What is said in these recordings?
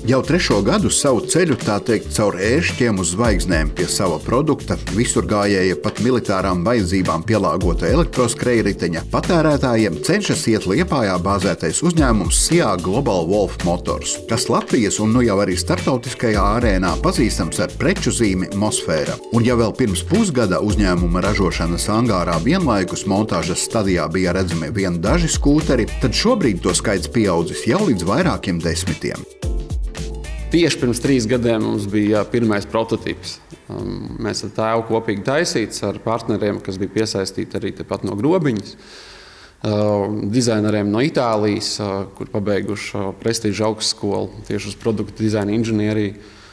Jau 3. gadu savu ceļu, tā teikt, caur ēršķiem uz zvaigznēm pie sava produkta, visur gājēja pat militārām vajadzībām pielāgota elektroskrejriteņa, patērētājiem cenšas iet Liepājā bāzētais uzņēmums SIA Global Wolf Motors, kas Latvijas un nu jau arī starptautiskajā arēnā pazīstams ar preču zīmi Mosfēra. Un ja vēl pirms pusgada uzņēmuma ražošanas angārā vienlaikus montāžas stadijā bija redzami vien daži skūteri, tad šobrīd to skaits pieaudzis jau līdz vairākiem desmitiem. Tieši pirms 3 gadiem mums bija pirmais prototyps. Mēs ar tēvu kopīgi taisīts ar partneriem, kas bija piesaistīti arī tepat no Grobiņas. Dizaineriem no Itālijas, kur pabeiguši prestīžu augstskolu tieši uz produktu dizaina inženieriju.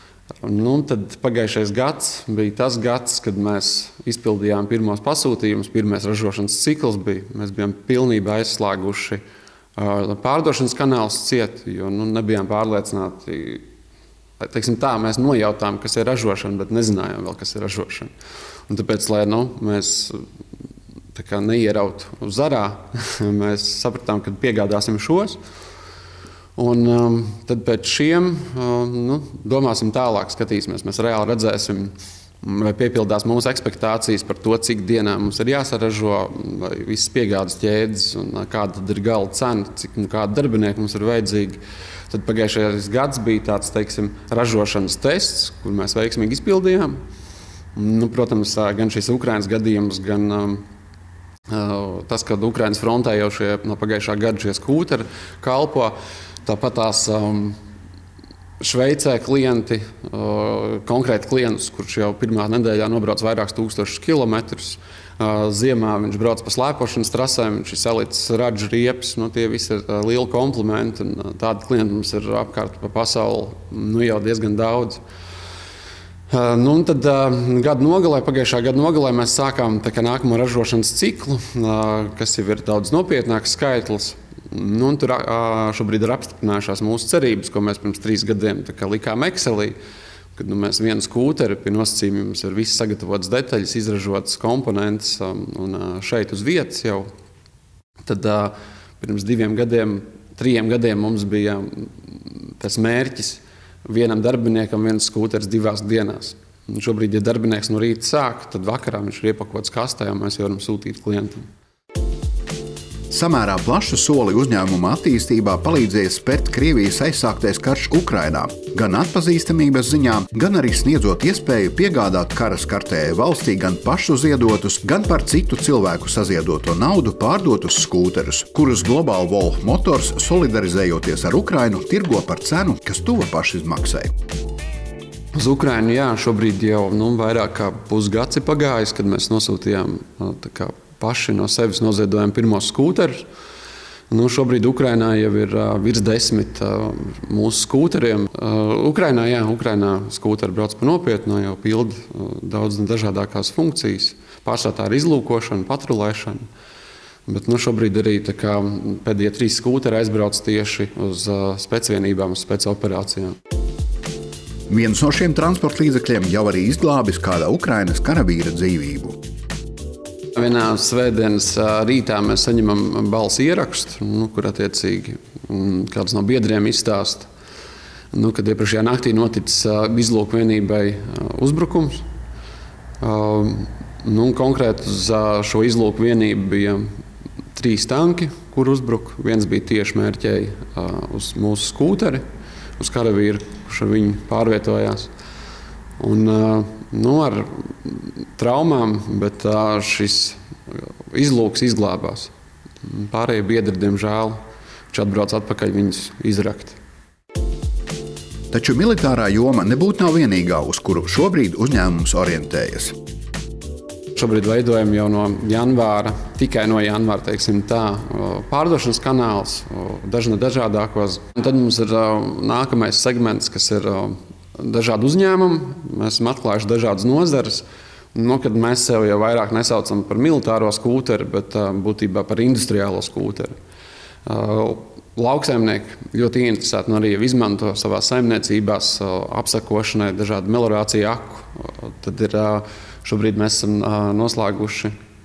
Tad pagājušais gads bija tas gads, kad mēs izpildījām pirmos pasūtījumus, pirmais ražošanas cikls bija. Mēs bijām pilnībā aizslēguši pārdošanas kanālus ciet, jo nebijām pārliecināti. Teiksim tā, mēs nojautām, kas ir ražošana, bet nezinājām vēl, kas ir ražošana. Un tāpēc, lai mēs neierautu zarā, mēs sapratām, ka piegādāsim šos. Un tad pēc šiem domāsim tālāk, skatīsimies. Mēs reāli redzēsim, vai piepildās mūsu ekspektācijas par to, cik dienā mums ir jāsaražo, vai visas piegādes ķēdes, un kāda tad ir gala cena, kāda darbinieki mums ir vajadzīgi. Tad pagājušais gads bija tāds, teiksim, ražošanas tests, kur mēs veiksmīgi izpildījām. Protams, gan šis Ukrainas gadījums, gan tas, ka Ukrainas frontē jau no pagājušā gada šie skūteri kalpo. Tāpat tās Šveicē klienti, konkrēti klientus, kurš jau pirmā nedēļā nobrauc vairākus tūkstošus kilometrus. Ziemā viņš brauc pa slēpošanas trasēm, viņš ir salicis radžu riepes. Tie visi ir lieli komplimenti. Tādi klienti mums ir apkārt pa pasauli jau diezgan daudz. Tad pagājušā gada nogalē mēs sākām nākamo ražošanas ciklu, kas jau ir daudz nopietnāks skaitlis. Tur šobrīd ir apstiprinājušās mūsu cerības, ko mēs pirms 3 gadiem likām Excelī. Kad mēs vienu skūteri pie nosacījumiem mums ir viss sagatavotas detaļas, izražotas komponentes un šeit uz vietas jau. Tad pirms 2 gadiem, 3 gadiem mums bija tas mērķis vienam darbiniekam viens skūteris 2 dienās. Un šobrīd, ja darbinieks no rīta sāk, tad vakarā viņš ir iepakots kastē un mēs varam sūtīt klientam. Samērā plašu soli uzņēmuma attīstībā palīdzēja spērt Krievijas aizsāktais karš Ukrainā, gan atpazīstamības ziņā, gan arī sniedzot iespēju piegādāt kara skartajai valstī gan pašu ziedotus, gan par citu cilvēku saziedoto naudu pārdotus skūterus, kurus Global Wolf Motors, solidarizējoties ar Ukrainu, tirgo par cenu, kas tuva pašizmaksai. Uz Ukrainu, šobrīd jau vairāk kā pusgads ir pagājis, kad mēs nosūtījām paši no sevis noziedojām pirmos skūterus. Šobrīd Ukrainā jau ir virs 10 mūsu skūteriem. Ukrainā skūteri brauc pa nopietnu, jau pilda daudz dažādākās funkcijas. Pārsvarā tā ir izlūkošana, patrulēšana. Bet šobrīd arī pēdējie 3 skūteri aizbrauc tieši uz specvienībām, uz spēcoperācijām. Viens no šiem transporta līdzekļiem jau arī izglābis kāda Ukrainas karavīra dzīvību. Vienā svētdienas rītā mēs saņemam balss ierakstu, kur attiecīgi kāds no biedriem izstāsta, kad iepriekšējā naktī noticis izlūkvienībai uzbrukums. Konkrēti uz šo izlūkvienību bija 3 tanki, kur uzbruka. Viens bija tieši mērķēji uz mūsu skūteri, uz karavīru, kurš ar viņu pārvietojās. Ar traumām, bet šis izlūks izglābās. Pārējie biedri, diemžēl, viņš atbrauc atpakaļ viņus izrakt. Taču militārā joma nebūtu nav vienīgā, uz kuru šobrīd uzņēmums orientējas. Šobrīd veidojam jau no janvāra, tikai no janvāra, teiksim tā, pārdošanas kanāls, dažādākos. Un tad mums ir nākamais segments, kas ir dažādi uzņēmumi. Mēs esam atklājuši dažādas nozares. Kad mēs sev jau vairāk nesaucam par militāro skūteri, bet būtībā par industriālo skūteri. Lauksaimnieki ļoti interesēti arī izmanto savā saimniecībās apsakošanai dažādu melorāciju aku. Tad šobrīd mēs esam noslēguši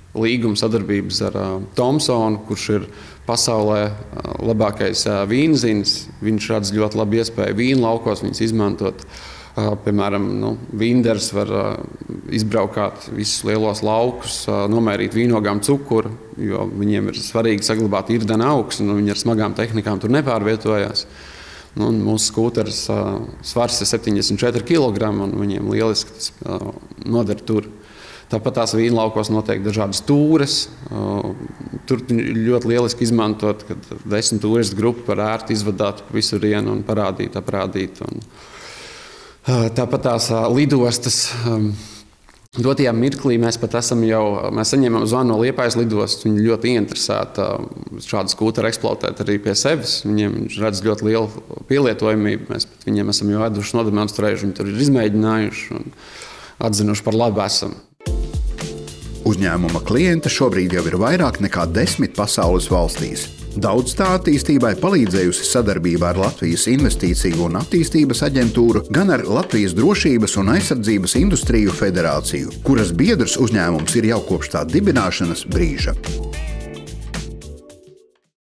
līguma sadarbības ar Thomsonu, kurš ir pasaulē labākais vīnzins. Viņš redz ļoti labu iespēju vīnu laukos, viņus izmantot. Piemēram, vīnders var izbraukāt visus lielos laukus, nomērīt vīnogām cukuru, jo viņiem ir svarīgi saglabāt irdena augstu, un viņi ar smagām tehnikām tur nepārvietojās. Mūsu skūteris svars ir 74 kg, un viņiem lieliski tas noder tur. Tāpat tās vīnlaukos notiek dažādas tūres. Tur ļoti lieliski izmantot, kad 10 turistu grupu var ērti izvadāt visurienu un parādīt, aprādīt. Tāpat tās lidostas. Dotajā mirklī mēs pat mēs saņēmām zvanu no Liepājas lidostas. Viņi ļoti ieinteresēti šādu skūteru eksploatēt arī pie sevis. Viņiem redz ļoti lielu pielietojamību. Mēs pat viņiem esam jau veduši nodemonstrējuši, viņi tur ir izmēģinājuši un atzinuši par labu esam. Uzņēmuma klienta šobrīd jau ir vairāk nekā 10 pasaules valstīs. Daudz tā attīstībai palīdzējusi sadarbība ar Latvijas Investīciju un attīstības aģentūru, gan ar Latvijas Drošības un aizsardzības industriju federāciju, kuras biedrs uzņēmums ir jau kopš tā dibināšanas brīža.